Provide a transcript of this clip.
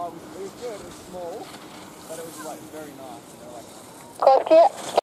it was good. It was small, but it was like very nice. You know, like. Close here.